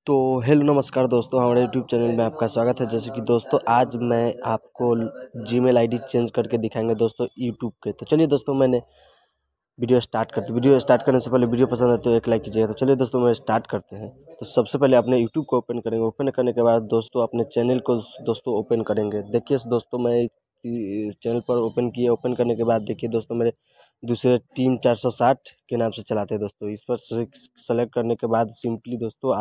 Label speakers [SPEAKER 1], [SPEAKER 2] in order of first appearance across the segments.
[SPEAKER 1] तो हेलो नमस्कार दोस्तों, हमारे यूट्यूब चैनल में आपका स्वागत है। जैसे कि दोस्तों आज मैं आपको जीमेल आईडी चेंज करके दिखाएंगे दोस्तों यूट्यूब के। तो चलिए दोस्तों मैंने वीडियो स्टार्ट करते वीडियो स्टार्ट करने से पहले वीडियो पसंद है तो एक लाइक कीजिएगा। तो चलिए दोस्तों मैं स्टार्ट करते हैं। तो सबसे पहले अपने यूट्यूब को ओपन करेंगे। ओपन करने के बाद दोस्तों अपने चैनल को दोस्तों ओपन करेंगे। देखिए दोस्तों मैं चैनल पर ओपन किया। ओपन करने के बाद देखिए दोस्तों मेरे दूसरे टीम 460 के नाम से चलाते हैं दोस्तों। इस पर सेलेक्ट करने के बाद सिंपली दोस्तों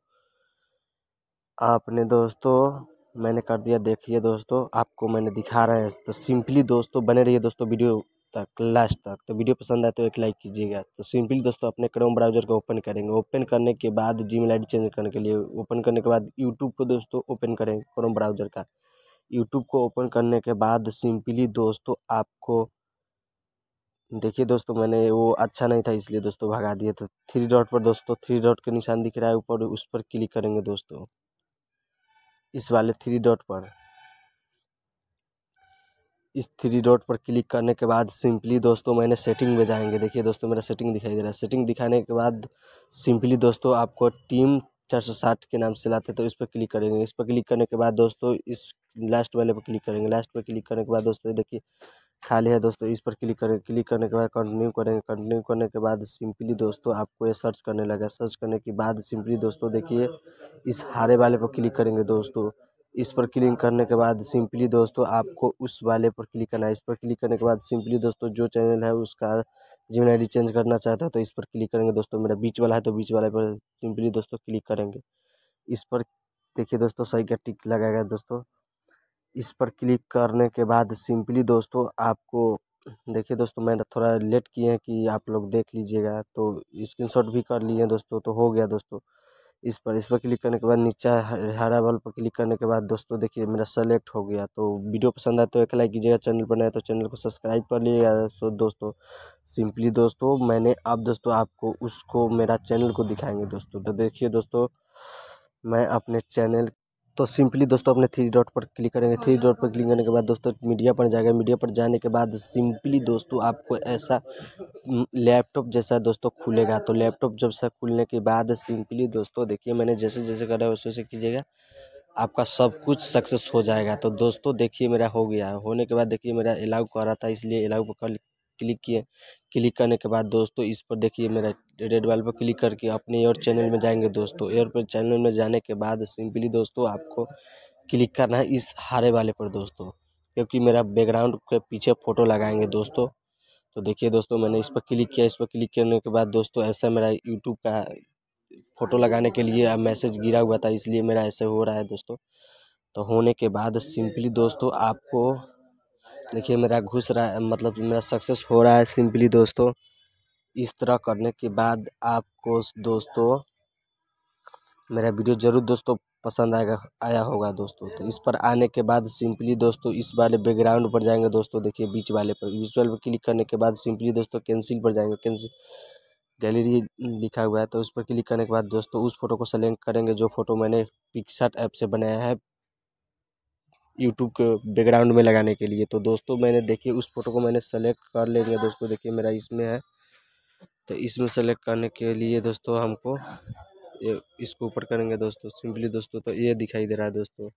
[SPEAKER 1] आपने दोस्तों मैंने कर दिया। देखिए दोस्तों आपको मैंने दिखा रहे हैं। तो सिंपली दोस्तों बने रहिए दोस्तों वीडियो तक लास्ट तक। तो वीडियो पसंद आए तो एक लाइक कीजिएगा। तो सिंपली दोस्तों अपने क्रोम ब्राउज़र को ओपन करेंगे। ओपन करने के बाद जीमेल आईडी चेंज करने के लिए ओपन करने के बाद यूट्यूब को दोस्तों ओपन करेंगे क्रोम ब्राउज़र का। यूट्यूब को ओपन करने के बाद सिंपली दोस्तों आपको देखिए दोस्तों मैंने वो अच्छा नहीं था इसलिए दोस्तों भगा दिए। तो थ्री डॉट पर दोस्तों थ्री डॉट के निशान दिख रहा है ऊपर, उस पर क्लिक करेंगे दोस्तों। इस वाले थ्री डॉट पर क्लिक करने के बाद सिंपली दोस्तों मैंने सेटिंग में जाएंगे। देखिए दोस्तों मेरा सेटिंग दिखाई दे रहा है। सेटिंग दिखाने के बाद सिंपली दोस्तों आपको टीम 460 के नाम से लाते तो इस पर क्लिक करेंगे। इस पर क्लिक करने के बाद दोस्तों इस लास्ट वाले पर क्लिक करेंगे। लास्ट पर क्लिक करने के बाद दोस्तों देखिए खाली है दोस्तों, इस पर क्लिक करेंगे। क्लिक करने के बाद कंटिन्यू करेंगे। कंटिन्यू करने के बाद सिंपली दोस्तों आपको ये सर्च करने लगा। सर्च करने के बाद सिंपली दोस्तों देखिए इस हरे वाले पर क्लिक करेंगे दोस्तों। इस पर क्लिक करने के बाद सिंपली दोस्तों आपको उस वाले पर क्लिक करना है। इस पर क्लिक करने के बाद सिंपली दोस्तों जो चैनल है उसका जीमेल आईडी चेंज करना चाहता है तो इस पर क्लिक करेंगे दोस्तों। मेरा बीच वाला है तो बीच वाले पर सिंपली दोस्तों क्लिक करेंगे। इस पर देखिए दोस्तों सही का टिक लगाएगा दोस्तों। इस पर क्लिक करने के बाद सिंपली दोस्तों आपको देखिए दोस्तों मैंने थोड़ा लेट किए हैं कि आप लोग देख लीजिएगा। तो स्क्रीनशॉट भी कर लिए दोस्तों। तो हो गया दोस्तों। इस पर क्लिक करने के बाद नीचे हरा बॉल पर क्लिक करने के बाद दोस्तों देखिए मेरा सेलेक्ट हो गया। तो वीडियो पसंद आए तो एक लाइक कीजिएगा। चैनल पर नए तो चैनल को सब्सक्राइब कर लीजिएगा। सो दोस्तों सिंपली दोस्तों मैंने अब दोस्तों आपको उसको मेरा चैनल को दिखाएंगे दोस्तों। तो देखिए दोस्तों मैं अपने चैनल तो सिंपली दोस्तों अपने थ्री डॉट पर क्लिक करेंगे। थ्री डॉट पर क्लिक करने के बाद दोस्तों मीडिया पर जाएगा। मीडिया पर जाने के बाद सिंपली दोस्तों आपको ऐसा लैपटॉप जैसा दोस्तों खुलेगा। तो लैपटॉप जब से खुलने के बाद सिंपली दोस्तों देखिए मैंने जैसे जैसे करा है वैसे वैसे कीजिएगा, आपका सब कुछ सक्सेस हो जाएगा। तो दोस्तों देखिए मेरा हो गया। होने के बाद देखिए मेरा अलाउ कर रहा था इसलिए अलाउ पर क्लिक किए। क्लिक करने के बाद दोस्तों इस पर देखिए मेरा रेड वाले पर क्लिक करके अपने और चैनल में जाएंगे दोस्तों। एयर पर चैनल में जाने के बाद सिंपली दोस्तों आपको क्लिक करना है इस हरे वाले पर दोस्तों, क्योंकि मेरा बैकग्राउंड के पीछे फ़ोटो लगाएंगे दोस्तों। तो देखिए दोस्तों मैंने इस पर क्लिक किया। इस पर क्लिक करने के बाद दोस्तों ऐसा मेरा यूट्यूब का फ़ोटो लगाने के लिए मैसेज गिरा हुआ था इसलिए मेरा ऐसे हो रहा है दोस्तों। तो होने के बाद सिंपली दोस्तों आपको देखिए मेरा घुस रहा है, मतलब मेरा सक्सेस हो रहा है सिंपली दोस्तों। इस तरह करने के बाद आपको दोस्तों मेरा वीडियो ज़रूर दोस्तों पसंद आया होगा दोस्तों। तो इस पर आने के बाद सिंपली दोस्तों इस वाले बैकग्राउंड पर जाएंगे दोस्तों। देखिए बीच वाले पर क्लिक करने के बाद सिंपली दोस्तों कैंसिल पर जाएंगे। कैंसिल गैलरी लिखा हुआ है तो उस पर क्लिक करने के बाद दोस्तों उस फोटो को सेलेक्ट करेंगे जो फोटो मैंने पिक्सआर्ट ऐप से बनाया है यूट्यूब के बैकग्राउंड में लगाने के लिए। तो दोस्तों मैंने देखिए उस फोटो को मैंने सेलेक्ट कर लेंगे दोस्तों। देखिए मेरा इसमें है। तो इसमें सेलेक्ट करने के लिए दोस्तों हमको इसको ऊपर करेंगे दोस्तों सिंपली दोस्तों। तो ये दिखाई दे रहा है दोस्तों।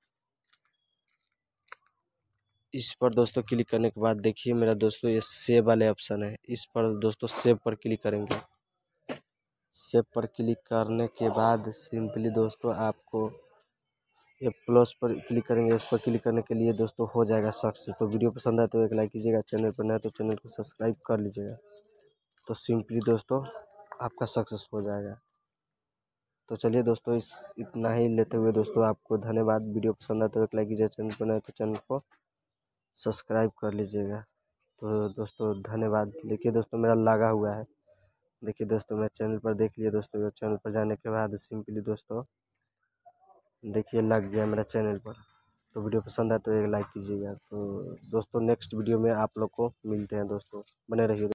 [SPEAKER 1] इस पर दोस्तों क्लिक करने के बाद देखिए मेरा दोस्तों ये सेव वाले ऑप्शन है। इस पर दोस्तों सेव पर क्लिक करेंगे। सेव पर क्लिक करने के बाद सिंपली दोस्तों आपको ये प्लस पर क्लिक करेंगे। इस पर क्लिक करने के लिए दोस्तों हो जाएगा सक्सेस। तो वीडियो पसंद आए तो एक लाइक कीजिएगा। चैनल पर नया तो चैनल को सब्सक्राइब कर लीजिएगा। तो सिंपली दोस्तों आपका सक्सेस हो जाएगा। तो चलिए दोस्तों इतना ही लेते हुए दोस्तों आपको धन्यवाद। वीडियो पसंद आए तो एक लाइक कीजिए। चैनल पर नए तो चैनल को सब्सक्राइब कर लीजिएगा। तो दोस्तों धन्यवाद। देखिए दोस्तों मेरा लगा हुआ है। देखिए दोस्तों मैं चैनल पर देख लिया दोस्तों। चैनल पर जाने के बाद सिंपली दोस्तों देखिए लग गया मेरा चैनल पर। तो वीडियो पसंद आए तो एक लाइक कीजिएगा। तो दोस्तों नेक्स्ट वीडियो में आप लोग को मिलते हैं दोस्तों, बने रहिए।